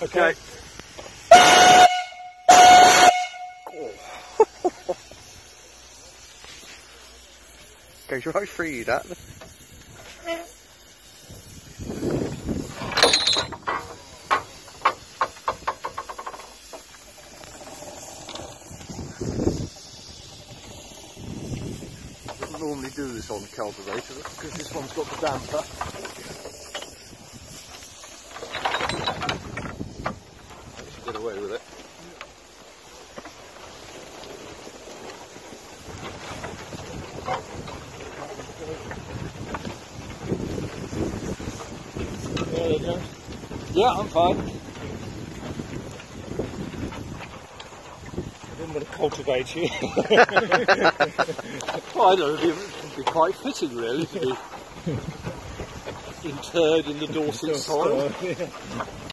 Okay. Goes right through you, that. Doesn't normally do this on cultivator because this one's got the damper. I should get away with it. There you go. Yeah, I'm fine. I didn't want to cultivate you. Well, I don't know, it would be quite fitting really to be interred in the Dorset soil.